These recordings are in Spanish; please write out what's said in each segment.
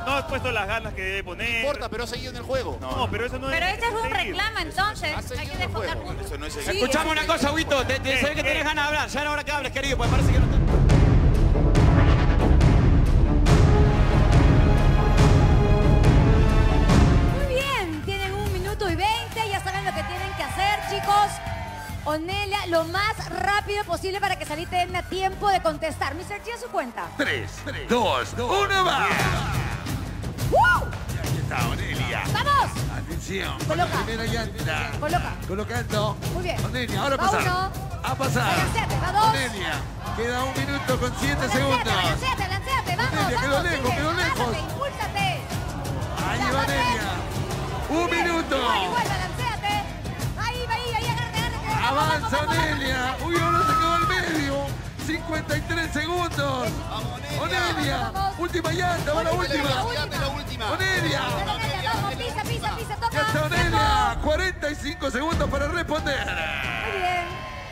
No has puesto las ganas que debe poner. No importa, pero ha seguido en el juego. No, pero eso no es... Pero este es un seguir. reclamo, entonces. Hay que descontar puntos. Eso no es Sí, seguir. Escuchame una cosa, Huito. Se ve que tenés ganas de hablar. Ya era hora que hables, querido, pues parece que no está... Muy bien, tienen 1 minuto y 20. Ya saben lo que tienen que hacer, chicos. Onelia, lo más rápido posible para que Salí tenga tiempo de contestar. Mr. G, a su cuenta. 3, 2, 1, va. ¡Woo! Ahí está, Onelia. ¡Vamos! Atención. Coloca. Primera llanta. Coloca. Colocando. Muy bien. Onelia, ahora Va pasar. uno. A pasar. Balanceate, va 2. Onelia. Queda 1 minuto con 7 segundos. Balanceate, vamos, Onelia, quedó vamos, lejos, sigue, quedó lejos. lánzate, impúlsate. Ahí Ya, va va bien. Onelia. 1 Bien, minuto. Igual, balanceate. Ahí, agárrate. Avanza Onelia. Uy, ahora se quedó al medio. 53 segundos. Vamos, Onelia. Vamos. Última llanta, va la última. La última. Onelia. Vamos, pisa, toca. Ya está Onelia. 45 segundos para responder. Muy bien.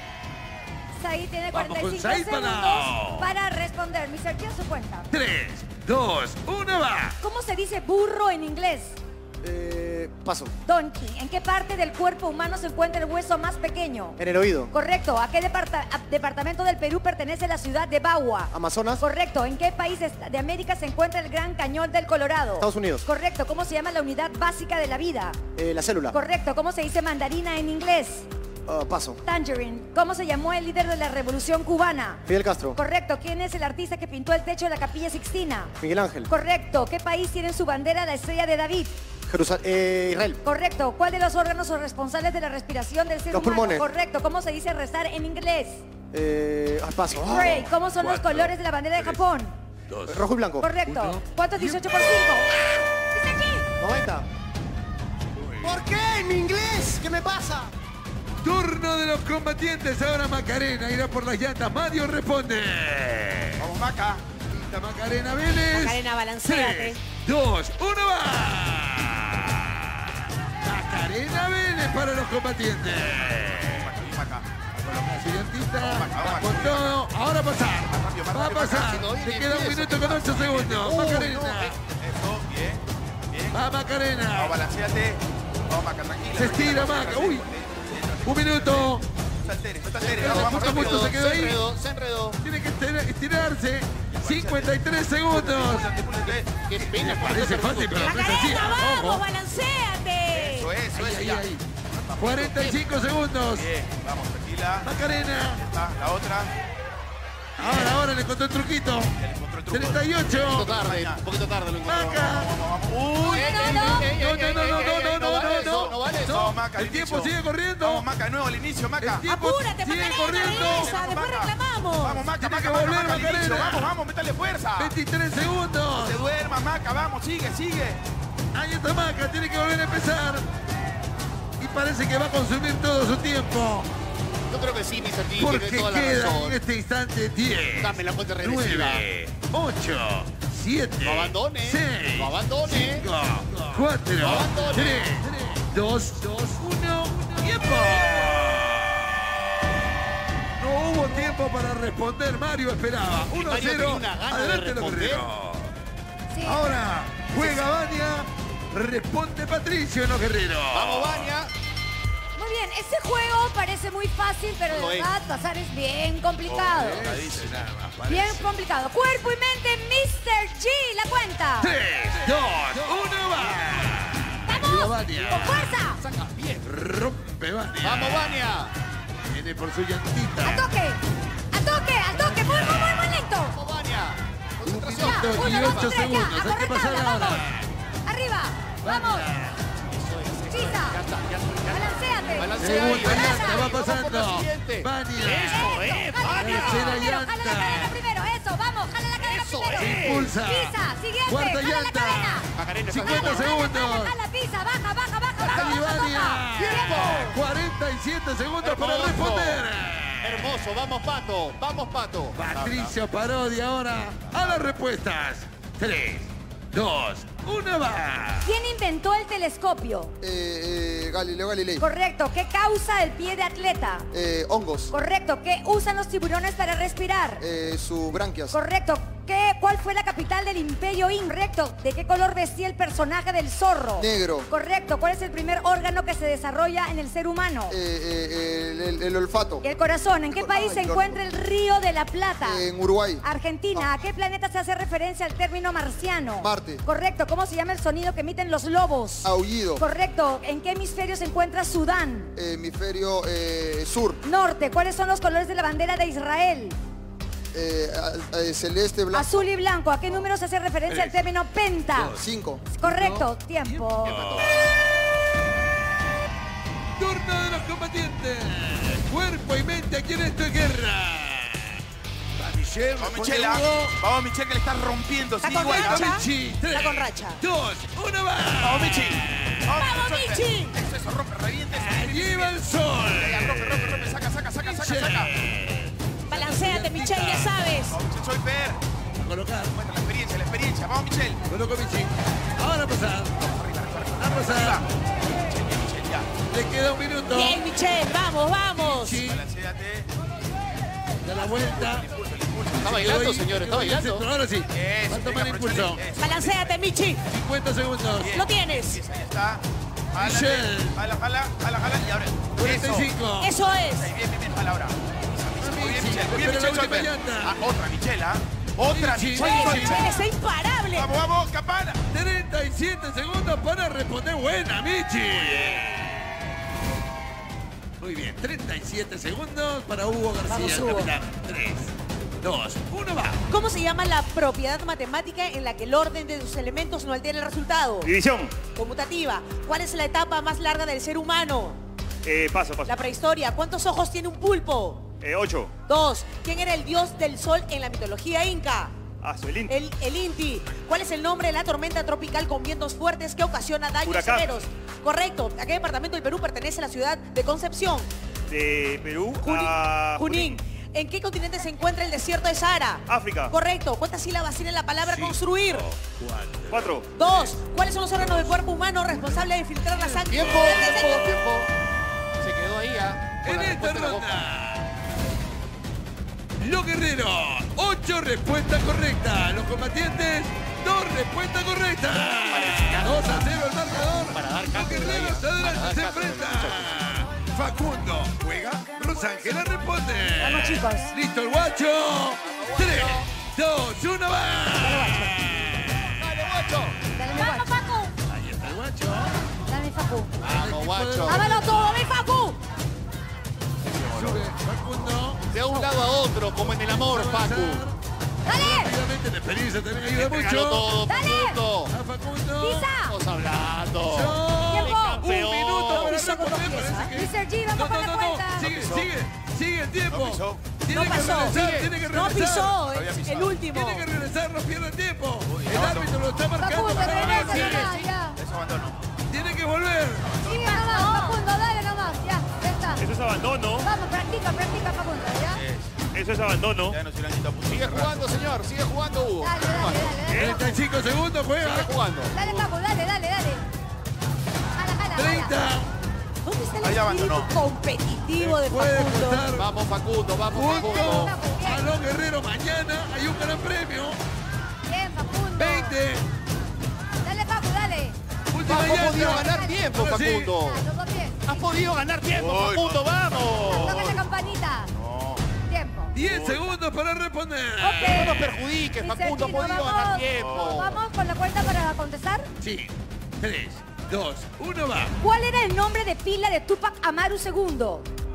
Saí tiene Vamos con 45 Said segundos Palau. para responder. Mr. G, a su cuenta. 3, 2, 1, va. ¿Cómo se dice burro en inglés? Paso. Donkey. ¿En qué parte del cuerpo humano se encuentra el hueso más pequeño? En el oído. Correcto. ¿A qué departamento del Perú pertenece la ciudad de Bagua? Amazonas. Correcto. ¿En qué país de América se encuentra el Gran Cañón del Colorado? Estados Unidos. Correcto. ¿Cómo se llama la unidad básica de la vida? La célula. Correcto. ¿Cómo se dice mandarina en inglés? Paso. Tangerine. ¿Cómo se llamó el líder de la Revolución Cubana? Fidel Castro. Correcto. ¿Quién es el artista que pintó el techo de la Capilla Sixtina? Miguel Ángel. Correcto. ¿Qué país tiene en su bandera la estrella de David? Israel. Correcto. ¿Cuál de los órganos son responsables de la respiración del ser Los humano? pulmones. Correcto. ¿Cómo se dice rezar en inglés? Paso. Pray. ¿Cómo son los 4, colores de la bandera de Japón? 2. Rojo y blanco. Correcto. Uno. ¿Cuánto es 18 por 5? Dice aquí. 90. ¿Por qué? ¿En mi inglés? ¿Qué me pasa? Turno de los combatientes. Ahora Macarena irá por las llantas. Mario responde. Vamos, Maca. Lista Macarena Vélez. Macarena, balanceate. 3, 2, 1, va. Macarena Vélez para los combatientes. Maca. Su llantita. Vamos, Con todo. Ahora pasar. Va a pasar. Maca. Le queda 1 minuto con 8 segundos. Macarena. Eso, bien. Bien. Va Macarena. Vamos, balanceate. Vamos, Maca, tranquila. Se estira Maca. Uy. 1 minuto. No te alteres. Pero Vamos, justo rápido. se quedó ahí. Se enredó. Tiene que estirarse. 53 segundos. Qué pena. Parece fácil, pero no es así. Macarena, vamos, Ojo. balanceate. Eso, Ahí, ya. ahí. 45 segundos. Bien, vamos, tranquila. Macarena. Ahí está, la otra. Ahora le encontró el truquito. Ya le encontró el truco. 38. Un poquito tarde lo encontró. Maca. Uy, No vale eso. No, Vamos, Maca, el al tiempo inicio. sigue corriendo. Vamos, Maca, de nuevo al inicio, Maca. El tiempo Apúrate, sigue Macarena, corriendo. regresa, después reclamamos. Vamos, Maca, Tiene Maca, que Maca, volver, Maca, al inicio. Macarena. Vamos, vamos, métale fuerza. 23 segundos. Se duerma, Maca, vamos, sigue. Ahí está Maca, tiene que volver a empezar. Y parece que va a consumir todo su tiempo. Yo creo que sí, Mr. T, tiene Porque toda la queda en razón. este instante 10, Dame la cuenta regresiva. 9, 8, 7, No abandone. 6, No abandone. 5, 4, No abandone. 3, 2, 1, ¡tiempo! No hubo tiempo para responder, Mario esperaba. 1 a Mario 0, tenía una gana de adelante los responder. guerreros. Sí. Ahora juega Vania, responde Patricio en los guerreros. Vamos, Vania. Muy bien, este juego parece muy fácil, pero No de es. verdad pasar es bien complicado. Parece nada más, parece. Bien complicado. Cuerpo y mente, Mr. G, la cuenta. 3, 2, 1, va. ¡Vamos! Vania. ¡Con fuerza! Saca bien. Rompe Vania. Vamos, Vania. Viene por su llantita. ¡Al toque! ¡Al toque! ¡Al toque! ¡Muy lento! Vamos, Vania. Concentración. Ya, Minuto y 1, 2, 8 3, ya. segundos. A Hay que correr pasar tabla, ahora. vamos. Arriba. Vamos. Pisa. Ya está. Balanceate. Balancea ahí. Segunda llanta va Vamos por la pasando. siguiente. Vania. Tercera llanta. Jala la cadena primero. Eso, vamos. Jala la cadena Eso primero. es. Impulsa. Pisa. Siguiente. Cuarta Jala la llanta. cadena. Macarena, 50 Jala, segundos. Jala, pisa. Baja, baja, baja. Ahí Baja, Vania. baja. Tiempo. 47 segundos para Hermoso. responder. Hermoso. Vamos, Pato. Vamos, Pato. Patricio Parodi ahora a las respuestas. 3, 2, 1, va. ¿Quién inventó el telescopio? Galileo Galilei. Correcto. ¿Qué causa el pie de atleta? Hongos. Correcto. ¿Qué usan los tiburones para respirar? Sus branquias. Correcto. ¿Cuál fue la capital del Imperio Inca? Correcto. ¿De qué color vestía el personaje del zorro? Negro. Correcto. ¿Cuál es el primer órgano que se desarrolla en el ser humano? El olfato. El corazón. ¿En qué país se encuentra el Río de la Plata? En Uruguay. Argentina. ¿A qué planeta se hace referencia al término marciano? Marte. Correcto. ¿Cómo se llama el sonido que emiten los lobos? Aullido. Correcto. ¿En qué hemisferio se encuentra Sudán? Hemisferio sur. Norte. ¿Cuáles son los colores de la bandera de Israel? Celeste, blanco. Azul y blanco. ¿A qué número se hace referencia al término penta? 5. Correcto. Tiempo. Turno de los combatientes. Cuerpo y mente aquí en esta guerra. Va Michelle, Vamos, Michelle, vamos, Michelle, que le está rompiendo. Está Sí, con igual. racha. Michi, Está con racha. 2, 1, va. Vamos, Michi. ¡Vamos, Michi! Eso, rompe, reviente eso. Lleva el sol. Ya, rompe, saca. Balanceate, Michelle, ya sabes. Vamos, Michelle, soy Fer. A colocar. Cuenta la experiencia. Vamos, Michelle. Coloco Michi. Ahora a pasar. A pasar. Michelle, ya. Le queda un minuto. Bien, Michelle, vamos. Michi, Balanceate. da la vuelta. Está bailando, señor, está bailando. Ahora sí. Eso, Va a tomar venga, impulso. aprovechale. Eso. Balanceate, Michi. 50 segundos. Lo tienes. Ahí está. Michelle. Jala. Y ahora. 45. Eso es. Bien, jala ahora. Muy bien, Michelle. Muy bien, Espera la Michelle. última Soy Fer. llanta. Otra, Michelle, ¿ah? Otra, Michi. Michelle. Oye, Soy Fer. Michelle es imparable. Vamos, campana. 37 segundos para responder. Buena, Michi. Muy bien, 37 segundos para Hugo García, Vamos, Hugo. capitán. 3, 2, 1, va. ¿Cómo se llama la propiedad matemática en la que el orden de sus elementos no altera el resultado? División. Conmutativa. ¿Cuál es la etapa más larga del ser humano? Paso. La prehistoria. ¿Cuántos ojos tiene un pulpo? 8. 2. ¿Quién era el dios del sol en la mitología inca? El Inti. El Inti. ¿Cuál es el nombre de la tormenta tropical con vientos fuertes que ocasiona daños Huracán. severos? Correcto. ¿A qué departamento del Perú pertenece la ciudad de Concepción? De Perú a Junín. ¿En qué continente se encuentra el desierto de Sahara? África. Correcto. ¿Cuántas sílabas tiene la palabra construir? 4. 2. ¿Cuáles son los órganos del cuerpo humano responsables de filtrar la sangre? Tiempo. Se quedó ahí, ¿ah? Con En la esta respuesta en la boca. ronda, los guerreros, 8 respuestas correctas. Los combatientes, 2 respuestas correctas. 2-0 el marcador. Los guerreros adelante se enfrentan. Facundo juega, Rosángela responde. Vamos, chicos. Listo el guacho. 3, 2, 1, va. ¡Dale, guacho! Dale, mi guacho. Ahí está el guacho. Dale, mi Facu. Vamos, guacho. ¡Dámelo todo, mi Facu! Sube Facundo. De un lado a otro, como en el amor, Facu. ¡Dale! Rápidamente la experiencia también ayuda Pégalo mucho. todo, Dale. Facundo. A Facundo. ¡Pisa! Estamos hablando. ¡Tiempo! Un minuto para Pisó con dos responder. pies, Parece que... Mr. G, vamos con la cuenta. Sigue el tiempo. No pisó. Tiene No que pasó. regresar, tiene que No regresar. pisó. Había Es pisado. el último. Tiene que regresar, no pierda tiempo. El no, árbitro lo está marcando Facundo, para regresa volver. nomás, ya. Eso abandono. Tiene que volver. Sigue nomás, Facundo, dale nomás, ya está. Eso es abandono. Vamos, practica, Facundo, ¿ya? Eso es abandono. Ya no se le han quitado puntos. Sigue jugando, señor. Sigue jugando, Hugo. Dale, dale. 35 segundos juega. Sigue jugando. Dale, Facu, dale. Jala. 30. ¿Dónde está el Ahí abandonó. espíritu competitivo de Puede Facundo? costar Vamos, Facundo, vamos, punto Facundo. a los guerreros. Mañana hay un gran premio. Bien, Facundo. 20. Dale, Facu, dale. Última Has podido llanta. ganar tiempo, Ahora sí. Facundo. Ya, los dos pies. Has podido ganar tiempo, Uy, Facundo. no. ¡Vamos! Toca la campanita. No. Tiempo. 10 segundos para responder. No nos perjudiques, Mr. Facundo. Ha Chino, podido vamos. ganar tiempo. Vamos con la cuenta para contestar. Sí. 3, 2, 1, va. ¿Cuál era el nombre de pila de Tupac Amaru II?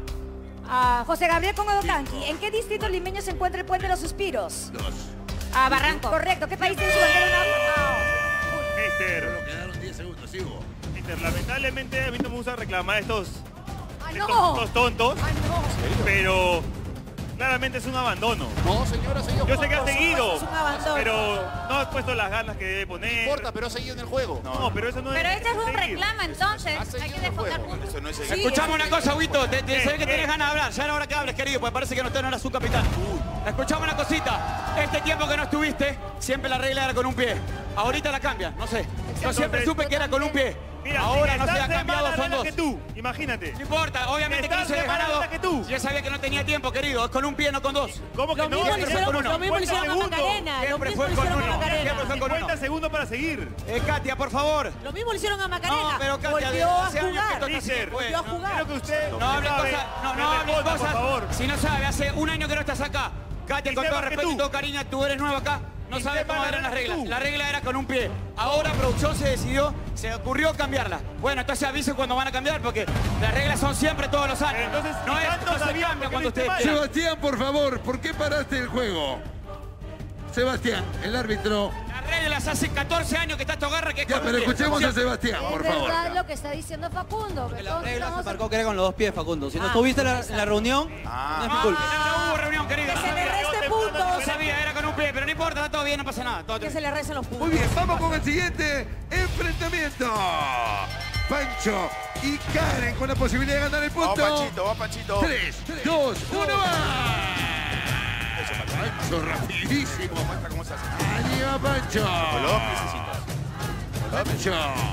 José Gabriel Congodocanqui. ¿En qué distrito limeño se encuentra el Puente de los Suspiros? 2. Barranco. Correcto. ¿Qué país tiene su bandera? Mister, Solo quedaron 10 segundos, sigo. lamentablemente a mí no me gusta reclamar estos no! estos tontos, ¡Ay, no! pero claramente es un abandono. No, señora, señor. Yo sé que ha seguido, Es un abandono. pero no ha puesto las ganas que debe No poner. importa, pero ha seguido en el juego. No, pero eso no Pero es. este es un seguir. reclamo, entonces. Ha seguido Hay que en el descontar juego. puntos. Eso no es Sí. Escuchame una cosa, Huito. Se ve que ¿Qué? tienes ganas de hablar. Ya era hora que hables, querido, porque parece que usted no era su capitán. Escuchame una cosita. Este tiempo que no estuviste, siempre la regla era con un pie. Ahorita la cambian, no sé. Yo siempre supe que era con un pie. Mira, Ahora si no se estás ha de cambiado, mala son regla dos. que tú, imagínate. No importa, obviamente que no Estás se de ha mala ganado. regla que tú. Yo sabía que no tenía tiempo, querido. Es con un pie, no con dos. ¿Cómo que Lo no? mismo le Siempre hicieron, fue con uno. lo mismo le hicieron a 50 Macarena. Lo Siempre mismo fue le con hicieron a uno. Macarena. Siempre fue con uno. 50 segundos para seguir. Katia, por favor. Lo mismo le hicieron a Macarena. No, pero Katia, volvió a hace años que jugar. esto está así, Teacher, pues. Volvió a jugar. Creo que usted No hable sabe. cosas, no Me hable responda, cosas. por favor. Si no sabe, hace un año que no estás acá. Katia, Y con sé todo más que respeto y tú. todo cariño, tú eres nuevo acá. No Y sabes sé cómo más eran las que reglas. tú. La regla era con un pie. Ahora producción se decidió, se ocurrió cambiarla. Bueno, entonces avisen cuando van a cambiar porque las reglas son siempre todos los años. Entonces, no si es, tanto no se sabían, cambia ¿por qué cuando lo hiciste ustedes mal? quieran. Sebastián, por favor, ¿por qué paraste el juego? Sebastián, el árbitro. Las reglas hace 14 años que está esto agarra que es Ya, con un pero pie. escuchemos a Sebastián, Es por favor. verdad lo que está diciendo Facundo. La Entonces, regla se vamos a- marcó que era con los dos pies, Facundo. Si no Ah, estuviste en la reunión, Ah. no es mi culpa. No hubo reunión, querido. Que se le No reste puntos. sabía, era con un pie, pero no importa, está todo bien, no pasa nada. Todo Que bien. se le recen los puntos. Muy bien, vamos con el siguiente enfrentamiento. Pancho y Karen con la posibilidad de ganar el Vamos, punto. Panchito, vamos, Panchito. 3, 2, 1, va. Pancho, rapidísimo. Muestra cómo se hace. Allí va Pancho. Con los dos piececitos. Pancho.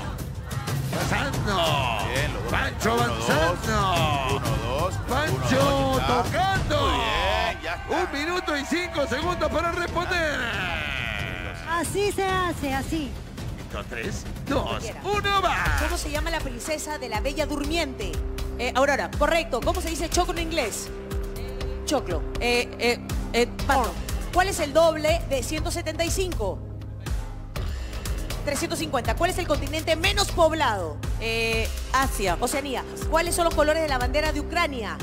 Pasando. Bien, los dos. Pancho Uno, dos. avanzando. 1, 2. Pancho tocando. Muy bien, ya está. 1 minuto y 5 segundos para responder. Así se hace, así. 3, 2, 1, va. ¿Cómo se llama la princesa de la Bella Durmiente? Aurora, correcto. ¿Cómo se dice choclo en inglés? Choclo. Pato. ¿Cuál es el doble de 175? 350. ¿Cuál es el continente menos poblado? Asia. Oceanía. ¿Cuáles son los colores de la bandera de Ucrania?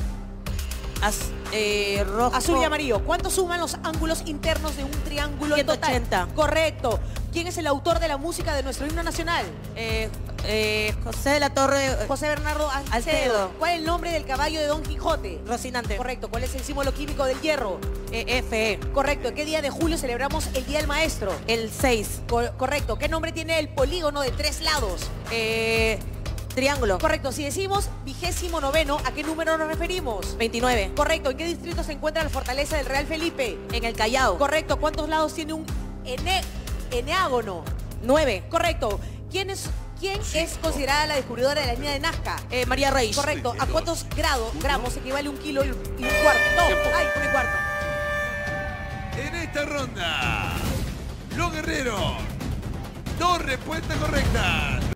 Rojo. Azul y amarillo. ¿Cuánto suman los ángulos internos de un triángulo en total? 180. Correcto. ¿Quién es el autor de la música de nuestro himno nacional? José de la Torre. José Bernardo Alcedo. Alcedo. ¿Cuál es el nombre del caballo de Don Quijote? Rocinante. Correcto. ¿Cuál es el símbolo químico del hierro? Fe. Correcto. ¿En qué día de julio celebramos el Día del Maestro? El 6. Correcto. ¿Qué nombre tiene el polígono de 3 lados? Triángulo. Correcto. Si decimos 29, ¿a qué número nos referimos? 29. Correcto. ¿En qué distrito se encuentra la fortaleza del Real Felipe? En el Callao. Correcto. ¿Cuántos lados tiene un eneágono? 9. Correcto. ¿Quién es considerada la descubridora de la línea de Nazca? María Reyes. Correcto. ¿A cuántos gramos equivale un kilo y un cuarto? No. Ay, un cuarto. En esta ronda, los guerreros, 2 respuestas correctas.